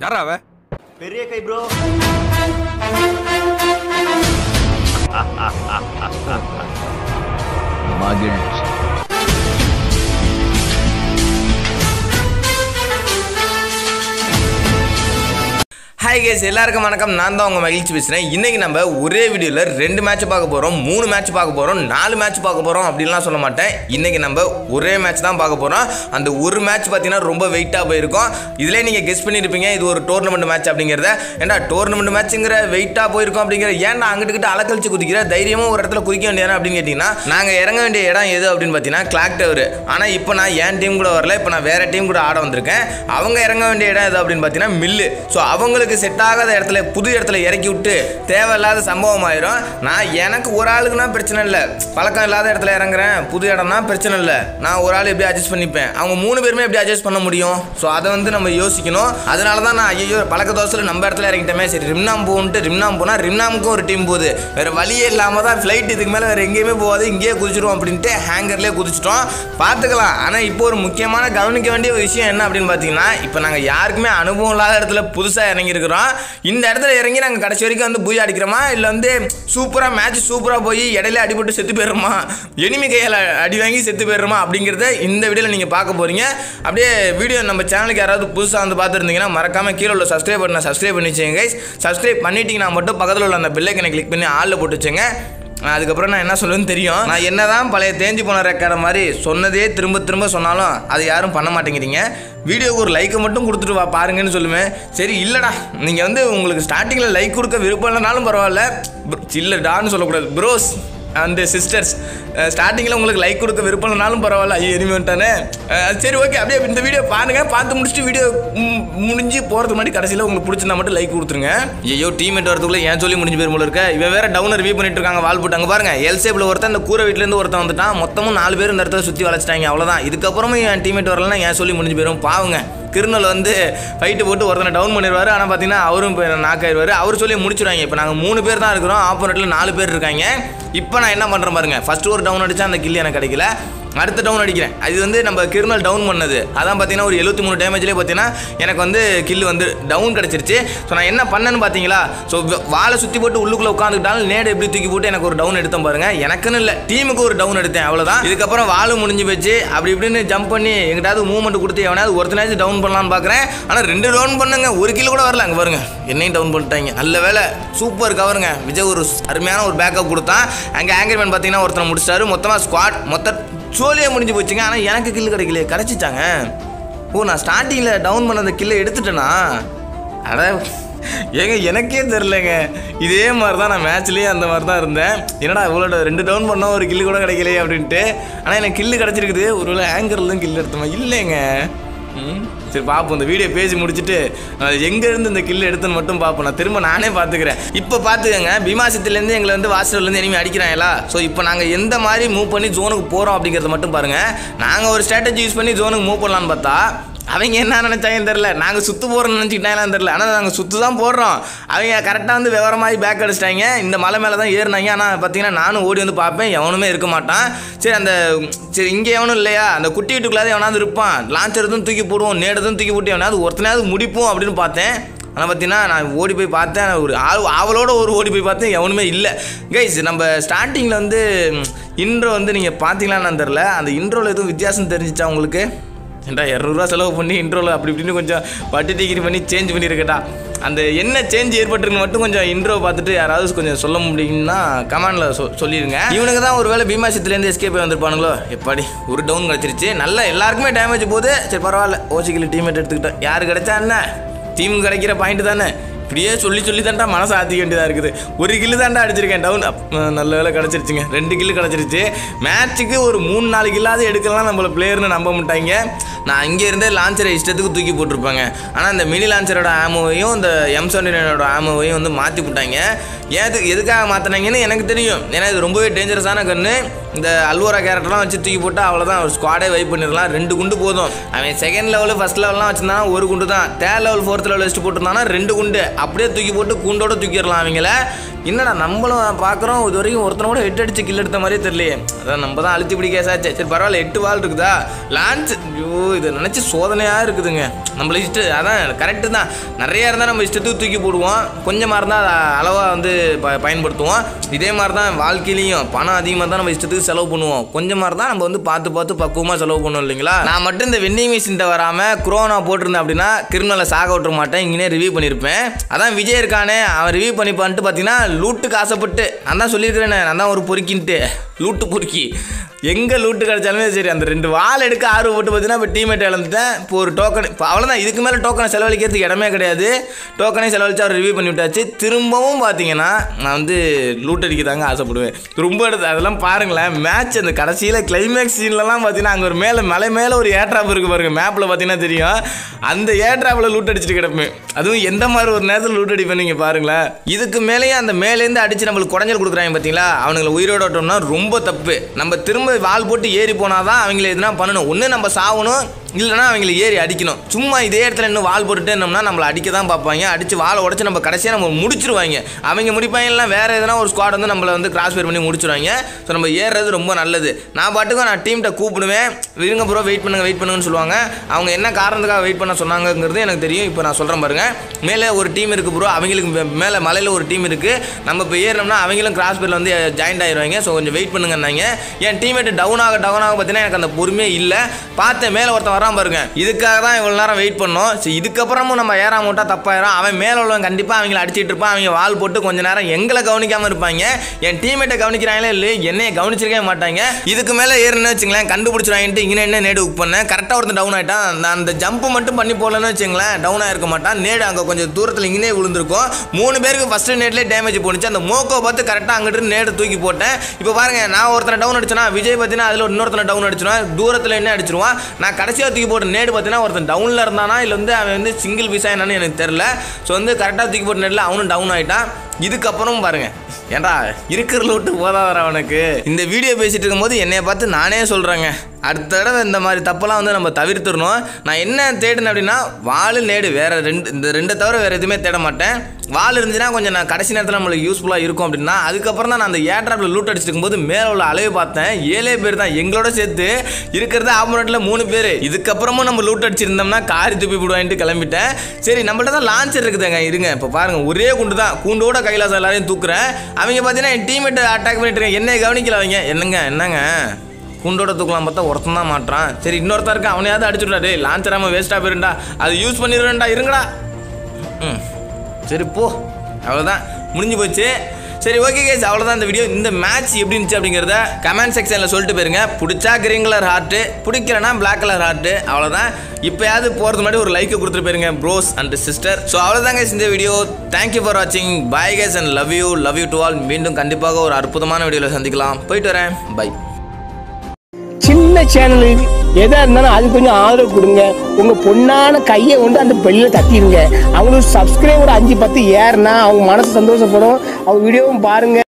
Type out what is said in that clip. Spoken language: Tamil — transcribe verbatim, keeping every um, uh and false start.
யாரா அவ? பெரிய கை ப்ரோ. மகிழ்ச்சி. ஹாய் கேஸ், எல்லாருக்கும் வணக்கம். நான் தான் உங்கள் மகிழ்ச்சி பேசுகிறேன். இன்றைக்கி நம்ம ஒரே வீடியோவில் ரெண்டு மேட்ச் பார்க்க போகிறோம், மூணு மேட்ச் பார்க்க போகிறோம், நாலு மேட்ச் பார்க்க போகிறோம் அப்படின்லாம் சொல்ல மாட்டேன். இன்றைக்கி நம்ம ஒரே மேட்ச் தான் பார்க்க போகிறோம். அந்த ஒரு மேட்ச் பார்த்தீங்கன்னா ரொம்ப வெயிட்டாக போயிருக்கும். இதிலே நீங்கள் கெஸ் பண்ணியிருப்பீங்க இது ஒரு டோர்னமெண்ட் மேட்ச் அப்படிங்கிறத. ஏன்டா டோர்னமெண்ட் மேட்ச்சுங்கிற வெயிட்டாக போயிருக்கும் அப்படிங்கிற, ஏன்டா அங்கிட்டு அலக்கழிச்சு குதிக்கிற, தைரியமாக ஒரு இடத்துல குதிக்க வேண்டியது அப்படின்னு கேட்டிங்கன்னா, நாங்கள் இறங்க வேண்டிய இடம் எது அப்படின்னு பார்த்தீங்கன்னா கிளாக் டவர். ஆனால் இப்போ நான் என் டீம் கூட வரல, இப்போ நான் வேறு டீம் கூட ஆட வந்திருக்கேன். அவங்க இறங்க வேண்டிய இடம் எது அப்படின்னு பார்த்தீங்கன்னா மில்லு. ஸோ அவங்களுக்கு செட் ஆகாத இடத்துல புது இடத்துல இறக்கி விட்டு தேவையில்லாத சம்பவம் ஆயிரும். நான் எனக்கு ஒரு ஆளுக்குனா பிரச்சனை இல்லை, பழக்கம் இல்லாத இடத்துல இறங்குறேன், புது இடம்னா பிரச்சனை இல்லை, நான் ஒரு ஆள் எப்படி அட்ஜஸ்ட் பண்ணிப்பேன், அவங்க மூணு பேருமே எப்படி அட்ஜஸ்ட் பண்ண முடியும்? ஸோ அதை வந்து நம்ம யோசிக்கணும். அதனால தான் நான் ஐயோ பழக்க தோசையில் நம்ம இடத்துல இறங்கிட்டோமே, சரி ரிம்னாம் போன்ட்டு ரிம்னாம் போனால் ரிம்னாமுக்கும் ஒரு டீம் போகுது, வேறு வழியே இல்லாமல் தான் ஃப்ளைட் இதுக்கு மேலே வேறு எங்கேயுமே போகாது, இங்கேயே குதிச்சிடும் அப்படின்ட்டு ஹேங்கர்லேயே குதிச்சிட்டோம். பார்த்துக்கலாம். ஆனால் இப்போ ஒரு முக்கியமான கவனிக்க வேண்டிய விஷயம் என்ன அப்படின்னு பார்த்தீங்கன்னா, இப்போ நாங்கள் யாருக்குமே அனுபவம் இல்லாத இடத்துல புதுசாக இறங்கியிருக்கிறோம். இந்த இடத்துல இறங்கி நாங்கள் கடைசி வரைக்கும் வந்து பூயா அடிக்கிறோமா, இல்லை வந்து சூப்பராக மேட்ச் சூப்பராக போய் இடையில அடிபட்டு செத்து போயிடுறோமா, எனிமி கையால் அடி வாங்கி செத்து போயிடுறோமா அப்படிங்கிறத இந்த வீடியோவில் நீங்கள் பார்க்க போகிறீங்க. அப்படியே வீடியோ நம்ம சேனலுக்கு யாராவது புதுசாக வந்து பார்த்துருந்தீங்கன்னா மறக்காமல் கீழே உள்ள சப்ஸ்கிரைப் பண்ண சப்ஸ்கிரைப் பண்ணி வச்சுங்க கைஸ். சப்ஸ்கிரைப் பண்ணிட்டீங்கன்னா மட்டும் பக்கத்தில் உள்ள அந்த பெல் ஐக்கனை கிளிக் பண்ணி ஆளில் போட்டு வச்சுங்க. அதுக்கப்புறம் நான் என்ன சொல்லுவேன்னு தெரியும். நான் என்ன தான் பழைய தேஞ்சு போன ரெக்கார்டை மாதிரி சொன்னதே திரும்ப திரும்ப சொன்னாலும் அது யாரும் பண்ண மாட்டேங்கிறீங்க. வீடியோவுக்கு ஒரு லைக்கை மட்டும் கொடுத்துட்டு வா பாருங்கன்னு சொல்லுவேன். சரி இல்லைடா, நீங்கள் வந்து உங்களுக்கு ஸ்டார்டிங்கில் லைக் கொடுக்க விருப்பம் இல்லைனாலும் பரவாயில்ல, இல்லைடான்னு சொல்லக்கூடாது, ப்ரோஸ் அண்ட் சிஸ்டர்ஸ், ஸ்டார்டிங்கில் உங்களுக்கு லைக் கொடுக்க விருப்பம் இல்லைனாலும் பரவாயில்ல, ஐயோ எனிமே வந்துட்டானே. சரி ஓகே, அப்படியே இந்த வீடியோ பாருங்கள். பார்த்து முடிச்சுட்டு வீடியோ முடிஞ்சு போகிறதுக்கு முன்னாடி கடைசியில் உங்களுக்கு பிடிச்சிருந்தா மட்டும் லைக் கொடுத்துருங்க. ஐயோ டீமேட் வரதுக்குள்ளே ஏன் சொல்லி முடிஞ்சு போய் போல இருக்க. இவன் வேறு டவுனர் ரிவ்யூ பண்ணிட்டு இருக்காங்க, வால் போட்டு. அங்கே பாருங்கள், எல் சேப்பில் ஒருத்தன், இந்த கூரை வீட்டிலேருந்து ஒருத்தன் வந்துட்டான். மொத்தமும் நாலு பேர் இந்த இடத்துல சுற்றி வளைச்சிட்டாங்க, அவ்வளோதான். இதுக்கப்புறமும் என் டீமேட் வரலன்னா ஏன் சொல்லி முடிஞ்சு போயிடும். பாவங்க, கிருணல் வந்து ஃபைட்டு போட்டு ஒருத்தனை டவுன் பண்ணிடுவார். ஆனால் பார்த்தீங்கன்னா அவரும் இப்போ நாக்காயிருவார். அவர் சொல்லி முடிச்சுடுவாங்க. இப்போ நாங்கள் மூணு பேர் தான் இருக்கிறோம், ஆப்போனட்டில் நாலு பேர் இருக்காங்க. இப்போ நான் என்ன பண்ணுறேன் பாருங்கள், ஃபஸ்ட்டு ஒரு டவுன் அடித்தா அந்த கில் எனக்கு கிடைக்கல, அடுத்த டவுன் அடிக்கிறேன். அது வந்து நம்ம கிருணல் டவுன் பண்ணது, அதான் பார்த்தீங்கன்னா ஒரு எழுபத்தி மூணு டேமேஜ்லேயே பார்த்தீங்கன்னா எனக்கு வந்து கில் வந்து டவுன் கிடச்சிருச்சு. ஸோ நான் என்ன பண்ணேன்னு பார்த்தீங்களா, ஸோ வாழை சுற்றி போட்டு உள்ளுக்குள்ளே உட்காந்துக்கிட்டாலும் நேடு எப்படி தூக்கி போட்டு எனக்கு ஒரு டவுன் எடுத்தேன் பாருங்கள். எனக்குன்னு இல்லை, டீமுக்கு ஒரு டவுன் எடுத்தேன், அவ்வளோதான். இதுக்கப்புறம் வாழை முடிஞ்சு போச்சு. அப்படி இப்படின்னு ஜம்ப் பண்ணி எங்கிட்டாவது மூவ்மெண்ட் கொடுத்து எவனாவது ஒருத்தனாச்சும் டவுன் பண்ணலான்னு பார்க்குறேன். ஆனால் ரெண்டு டவுன் பண்ணுங்க, ஒரு கில் கூட வரல. அங்கே பாருங்க, என்னையும் டவுன் பண்ணிட்டாங்க. நல்ல வேலை, சூப்பர் கவருங்க. விஜய் ஒரு அருமையான ஒரு பேக்கப் கொடுத்தான். அங்கே ஆங்கர்மேன் பார்த்தீங்கன்னா ஒருத்தனை முடிச்சிட்டாரு. மொத்தமாக ஸ்குவாட் மொத்த சோலியாக முடிஞ்சு போச்சுங்க. ஆனால் எனக்கு கில்லு கிடைக்கல, கிடச்சிட்டாங்க. ஓ, நான் ஸ்டார்டிங்கில் டவுன் பண்ண அந்த கில்லை எடுத்துட்டேனா? அட ஏங்க, எனக்கே தெரிலங்க. இதே மாதிரி தான் நான் மேட்ச்லேயே அந்த மாதிரி தான் இருந்தேன். என்னடா இவ்வளோ ரெண்டு டவுன் பண்ணோம், ஒரு கில்லு கூட கிடைக்கலையே அப்படின்ட்டு. ஆனால் எனக்கு கில்லு கிடச்சிருக்குது. ஒருவேளை ஆங்கர்லாம் கில்லு எடுத்தோமா? இல்லைங்க. ம் சரி பார்ப்போம். இந்த வீடியோ பேசி முடிச்சுட்டு எங்கேருந்து இந்த கில்லு எடுத்துன்னு மட்டும் பார்ப்போம். நான் திரும்ப நானே பார்த்துக்கிறேன். இப்போ பார்த்துக்கங்க, பீமாசத்துலேருந்து எங்களை வந்து வாசல்லேருந்து எனிமே அடிக்கிறாங்களா. ஸோ இப்போ நாங்கள் எந்த மாதிரி மூவ் பண்ணி ஜோனுக்கு போகிறோம் அப்படிங்கிறத மட்டும் பாருங்கள். நாங்கள் ஒரு ஸ்ட்ராட்டஜி யூஸ் பண்ணி ஜோனுக்கு மூவ் பண்ணலான்னு பார்த்தா அவங்க என்ன நினச்சாங்கன்னு தெரில. நாங்கள் சுற்று போகிறோன்னு நினச்சிக்கிட்டாங்களான்னு தெரில. ஆனால் நாங்கள் சுற்று தான் போடுறோம். அவங்க கரெக்டாக வந்து விவரமாகி பேக் அடிச்சிட்டாங்க. இந்த மலை மேலே தான் ஏறினாங்க. ஆனால் பார்த்தீங்கன்னா நானும் ஓடி வந்து பார்ப்பேன், எவனுமே இருக்க மாட்டான். சரி அந்த சரி இங்கே எவனும் இல்லையா, அந்த குட்டி வீட்டுக்குள்ளாத எவனாவது இருப்பான், லான்ச்சர் எதுவும் தூக்கி போடுவோம், நேடதும் தூக்கி போட்டு எவனாவது ஒருத்தனையாவது முடிப்போம் அப்படின்னு பார்த்தேன். ஆனால் பார்த்தீங்கன்னா நான் ஓடி போய் பார்த்தேன், ஒரு ஆள் ஆவலோட ஒரு ஓடி போய் பார்த்தேன், எவனுமே இல்லை. கைஸ், நம்ம ஸ்டார்டிங்கில் வந்து இன்ட்ரோ வந்து நீங்கள் பார்த்தீங்களான்னு தெரில, அந்த இன்ட்ரோவில் எதுவும் வித்தியாசம் தெரிஞ்சிச்சா உங்களுக்கு? ஏன்டா இரநூறுவா செலவு பண்ணி இன்ட்ரோவில் அப்படி இப்படின்னு கொஞ்சம் பட்டு டிகிரி பண்ணி சேஞ்ச் பண்ணியிருக்கட்டா. அந்த என்ன சேஞ்ச் ஏற்பட்டுருக்குன்னு மட்டும் கொஞ்சம் இன்ட்ரோ பார்த்துட்டு யாராவது கொஞ்சம் சொல்ல முடியும்னா கமெண்டில் சொ சொல்லிடுங்க. இவனுக்கு தான் ஒரு வேளை பீமாசத்துலேருந்து எஸ்கேப் ஆகி வந்திருப்பானுங்களோ. எப்படி ஒரு டவுன் கிடச்சிருச்சு. நல்லா எல்லாருக்குமே டேமேஜ் போகுது. சரி பரவாயில்ல, ஓசிக்கில் டீமேட் எடுத்துக்கிட்டேன். யார் கிடைச்சா என்ன, டீமுக்கு கிடைக்கிற பாயிண்ட் தானே. இப்படியே சொல்லி சொல்லி தாண்டா மனசை ஆற்றிக்க வேண்டியதாக இருக்குது. ஒரு கில்லு தாண்டா அடிச்சிருக்கேன் டவுன். நல்ல வேலை கிடச்சிருச்சுங்க, ரெண்டு கில்லு கிடச்சிருச்சு. மேட்ச்சுக்கு ஒரு மூணு நாலு கில்லாவது எடுக்கலாம் நம்மளை பிளேயர்னு நம்ப மாட்டாங்க. நான் இங்கே இருந்தே லான்ச்சரை இஷ்டத்துக்கு தூக்கி போட்டிருப்பாங்க. ஆனால் இந்த மினி லான்ச்சரோட ஆமோவையும் இந்த எம் செவன்டி நைனோட ஆமோவையும் வந்து மாற்றி போட்டாங்க. ஏது எதுக்காக மாற்றினாங்கன்னு எனக்கு தெரியும். ஏன்னா இது ரொம்பவே டேஞ்சரஸான கன்று. இந்த அல்வோரா கேரக்டர்லாம் வச்சு தூக்கி போட்டு அவ்வளோதான் ஒரு ஸ்குவாடே வைப் பண்ணிடலாம். ரெண்டு குண்டு போதும். அவன் செகண்ட் லெவலு ஃபஸ்ட் லெவல்லாம் வச்சுருந்தானா ஒரு குண்டு தான். தேர்ட் லெவல் ஃபோர்த் லெவல் வச்சுட்டு போட்டுருந்தானா ரெண்டு குண்டு அப்படியே தூக்கி போட்டு குண்டோட தூக்கிடலாம் அவங்கள. என்னடா நம்மளும் பார்க்குறோம் இது வரைக்கும் ஒருத்தனை கூட எட்டு அடிச்சு கில் எடுத்த மாதிரியே தெரியலையே. அதான் நம்ம தான் அழுத்தி பிடி கேஸாச்சு. சரி பரவாயில்ல, எட்டு வால் இருக்குதா லான்ச். ஐயோ இதை நினச்சி சோதனையாக இருக்குதுங்க. நம்மள இஷ்ட அதான் கரெக்டு தான். நிறையா இருந்தால் நம்ம இஷ்டத்துக்கு தூக்கி போடுவோம், கொஞ்சமாக இருந்தால் அளவாக வந்து ப பயன்படுத்துவோம். இதே மாதிரி தான் வாழ்க்கையிலையும் பணம் அதிகமாக தான் நம்ம இஷ்டத்துக்கு செலவு பண்ணுவோம், கொஞ்சமாக இருந்தால் நம்ம வந்து பார்த்து பார்த்து பக்குவமாக செலவு பண்ணுவோம் இல்லைங்களா. நான் மட்டும் இந்த வெண்டிங் மிஷின்ட்ட வராமல் குரோனா போட்டிருந்தேன் அப்படின்னா கிரிமினலை சாக விட்டுற மாட்டேன், இங்கே ரிவ்யூ பண்ணியிருப்பேன். அதான் விஜய் இருக்கானே அவன் ரிவ்யூ பண்ணிப்பான்ட்டு பார்த்தீங்கன்னா லூட்டுக்கு ஆசைப்பட்டு நான் தான் சொல்லியிருக்கிறேனே, நான் தான் ஒரு பொறுக்கின்ட்டு லூட்டு பொறுக்கி எங்கே லூட்டு கிடச்சாலுமே சரி அந்த ரெண்டு வால் எடுக்க ஆர்வம் போட்டு பார்த்தீங்கன்னா இப்போ டீமேட் இழந்துட்டேன். இப்போ ஒரு டோக்கன் இப்போ அவ்வளோதான், இதுக்கு மேலே டோக்கனை செலவழிக்கிறதுக்கு இடமே கிடையாது. டோக்கனை செலவழிச்சு அவர் ரிவ்யூ பண்ணி விட்டாச்சு. திரும்பவும் பார்த்தீங்கன்னா நான் வந்து லூட் அடிக்க தாங்க ஆசைப்படுவேன் ரொம்ப எடுத்து. அதெல்லாம் பாருங்களேன் மேட்ச் அந்த கடைசியில் கிளைமேக்ஸ் சீன்லலாம் பார்த்தீங்கன்னா அங்கே ஒரு மேலே மலை மேலே ஒரு ஏர்ட்ராப் இருக்குது பாருங்கள், மேப்பில் பார்த்தீங்கன்னா தெரியும். அந்த ஏர்ட்ராப்பில் லூட் அடிச்சுட்டு கிடப்பேன். அதுவும் எந்த மாதிரி ஒரு நேரத்தில் லூட் அடிப்பேன் நீங்கள் பாருங்களேன். இதுக்கு மேலேயே அந்த மேலேருந்து அடித்து நம்மளுக்கு குடஞ்சல் கொடுக்குறாங்க பார்த்தீங்களா, அவனுங்களை உயிரோட விட்டோம்னா ரொம்ப தப்பு. நம்ம திரும்ப வால் போட்டு ஏறி போனாதான் அவங்கள எதுனா பண்ணணும். ஒன்று நம்ம சாகணும், இல்லைனா அவங்களை ஏறி அடிக்கணும். சும்மா இதே இடத்துல இன்னும் வால் போட்டுட்டே இருந்தோம்னா நம்மளை அடிக்க தான் பார்ப்பாங்க. அடித்து வாழை உடச்சி நம்ம கடைசியாக நம்ம முடிச்சிருவாங்க. அவங்க முடிப்பாங்க, இல்லைனா வேறு எதனா ஒரு ஸ்குவாட் வந்து நம்மளை வந்து கிராஸ் ஃபயர் பண்ணி முடிச்சிருவாங்க. ஸோ நம்ம ஏறுறது ரொம்ப நல்லது. நான் பாட்டுக்கும் நான் டீம்கிட்ட கூப்பிடுவேன், இருங்க ப்ரோ வெயிட் பண்ணுங்க வெயிட் பண்ணுங்கன்னு சொல்லுவாங்க. அவங்க என்ன காரணத்துக்காக வெயிட் பண்ண சொன்னாங்கிறது எனக்கு தெரியும். இப்போ நான் சொல்கிறேன் பாருங்கள், மேலே ஒரு டீம் இருக்குது ப்ரோ, அவங்களுக்கு மேலே மலையில் ஒரு டீம் இருக்குது, நம்ம இப்போ ஏறினோம்னா அவங்களும் கிராஸ் ஃபயரில் வந்து ஜாயின்ட் ஆயிடுவாங்க. ஸோ கொஞ்சம் வெயிட் பண்ணுங்கன்னாங்க. என் டீம்மேட்டு டவுன் ஆக டவுன் ஆக பார்த்தீங்கன்னா எனக்கு அந்த பொறுமையே இல்லை. பார்த்தேன் மேலே ஒருத்தன் வரான் பாருங்க, இதுக்காக தான் இவ்வளோ நேரம் வெயிட் பண்ணோம். சரி இதுக்கப்புறமும் நம்ம ஏறாம விட்டா தப்பாயிரும். அவன் மேலே உள்ளவன் கண்டிப்பாக அவங்கள அடிச்சிட்டு இருப்பான். அவங்க வால் போட்டு கொஞ்ச நேரம் எங்களை கவனிக்காமல் இருப்பாங்க. என் டீம்மேட்டை கவனிக்கிறாங்களே இல்லை, என்னையை கவனிச்சிருக்கவே மாட்டாங்க. இதுக்கு மேலே ஏறுன்னு வச்சுங்களேன் கண்டுபிடிச்சிருவாங்கன்ட்டு இங்கே என்ன நேடு புக் பண்ணேன். கரெக்டாக ஒருத்தன் டவுன் ஆகிட்டான். நான் அந்த ஜம்ப் மட்டும் பண்ணி போடலன்னு வச்சுங்களேன் டவுன் ஆகிருக்க மாட்டான். நேடு அங்கே கொஞ்சம் தூரத்தில் இங்கே விழுந்திருக்கும். மூணு பேருக்கு ஃபஸ்ட்டு நேட்லேயே டேமேஜ் போணுச்சு. அந்த மோக்கோ பார்த்து கரெக்டாக அங்கிட்டு நேடு தூக்கி போட்டேன். இப்போ பாருங்க, நான் ஒருத்தனை டவுன் அடிச்சேன்னா விஜய் பார்த்தீங்கன்னா அதில் இன்னொருத்தனை டவுன் அடிச்சிருவான். தூரத்தில் என்ன அடிச்சிருவான். நான் கடைசியாக தூக்கி போட்ட நேடு பார்த்தீங்கன்னா ஒருத்தன் டவுனில் இருந்தானா இல்லை வந்து அவன் வந்து சிங்கிள் பீஸா என்னன்னு எனக்கு தெரில. ஸோ வந்து கரெக்டாக தூக்கி போட்ட நேரில் அவனும் டவுன் ஆகிட்டான். இதுக்கப்புறம் பாருங்க, ஏன்டா இருக்கிறல விட்டு போதாதரா அவனுக்கு. இந்த வீடியோ பேசிட்டு இருக்கும்போது என்னைய பார்த்து நானே சொல்கிறேங்க, அடுத்த தடவை இந்த மாதிரி தப்பெல்லாம் வந்து நம்ம தவிர்த்துடணும். நான் என்ன தேடினேன் அப்படின்னா வால் நேடு, வேறு ரெண்டு இந்த ரெண்டை தவிர வேறு எதுவுமே தேட மாட்டேன். வால் இருந்துச்சுன்னா கொஞ்சம் நான் கடைசி நேரத்தில் நம்மளுக்கு யூஸ்ஃபுல்லாக இருக்கும் அப்படின்னா. அதுக்கப்புறம் தான் நான் அந்த ஏர்ட்ராப்பில் லூட் அடிச்சுட்டு இருக்கும்போது மேலே உள்ள அளவு பார்த்தேன். ஏழே பேர் தான், எங்களோட சேர்த்து இருக்கிறது ஆப்போனட்டில் மூணு பேர். இதுக்கப்புறமும் நம்ம லூட் அடிச்சிருந்தோம்னா காரி துப்பி விடுவான்ட்டு கிளம்பிட்டேன். சரி நம்மள்ட்ட தான் லான்ச்சர் இருக்குதுங்க, இருங்க இப்போ பாருங்கள் ஒரே குண்டு தான், குண்டோட கைலாசம் எல்லாரையும் தூக்குறேன். அவங்க பார்த்தீங்கன்னா என் டீம்மேட்டை அட்டாக் பண்ணிட்டு இருக்கேன், என்னை கவனிக்கல அவங்க. என்னங்க என்னங்க குண்டோட தூக்கலாம் பார்த்தா ஒருத்தன் தான் மாட்டான். சரி இன்னொருத்தன் இருக்கான், அவனையாவது அடிச்சுடா. டே லான்ச்சராம வேஸ்ட்டாக போயிருண்டா, அது யூஸ் பண்ணிடுவேன்டா, இருங்கடா. ம் சரி போ, அவ்வளோதான் முடிஞ்சு போச்சு. சரி ஓகே கேஸ், அவ்வளோதான் இந்த வீடியோ. இந்த மேட்ச் எப்படி இருந்துச்சு அப்படிங்கிறத கமெண்ட் செக்ஷனில் சொல்லிட்டு போயிருங்க. பிடிச்சா கிரீன் கலர் ஹார்ட்டு, பிடிக்கலனா பிளாக் கலர் ஹார்ட்டு, அவ்வளோதான். இப்போயாவது போகிறது முன்னாடி ஒரு லைக்கை கொடுத்துட்டு போயிருங்க ப்ரோஸ் அண்ட் சிஸ்டர். ஸோ அவ்வளோதான் கேஸ் இந்த வீடியோ. தேங்க்யூ ஃபார் வாட்சிங். Bye guys and love you love you to all. மீண்டும் கண்டிப்பாக ஒரு அற்புதமான வீடியோவில் சந்திக்கலாம். போயிட்டு வரேன், பை. சின்ன சேனல் எதா இருந்தாலும் அது கொஞ்சம் ஆதரவு கொடுங்க. உங்க பொண்ணான கையை கொண்டு அந்த பெல்ல தட்டிடுங்க. அவங்களுக்கு சப்ஸ்கிரைபர் அஞ்சு பத்து ஏறுனா அவங்க மனசு சந்தோஷப்படும். அவங்க வீடியோவும் பாருங்க.